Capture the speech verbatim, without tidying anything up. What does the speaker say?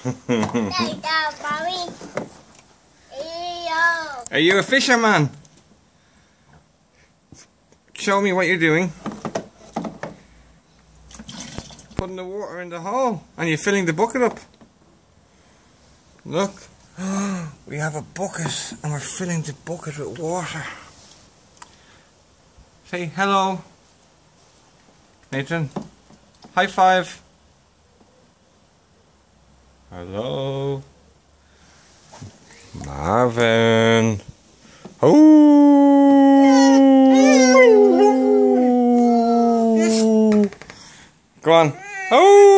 Are you a fisherman? Show me what you're doing. Putting the water in the hole and you're filling the bucket up. Look, we have a bucket and we're filling the bucket with water. Say hello, Nathan. High five. Hello, Marvin. Oh, go on. Oh.